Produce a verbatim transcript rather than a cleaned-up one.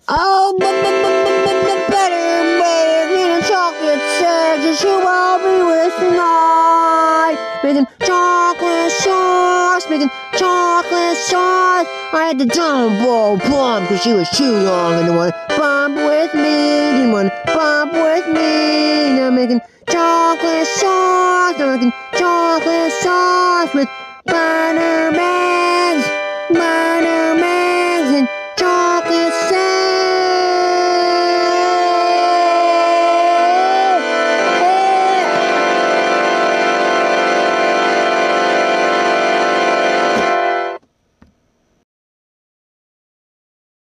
Oh, b- b- b- b- b- better making chocolate sandwiches you will be with tonight. Making chocolate sauce, making chocolate sauce. I had to jumbo bump because she was too young and didn't want to bump with me. Didn't want to bump with me. Now making chocolate sauce. Now making chocolate sauce with butter bags.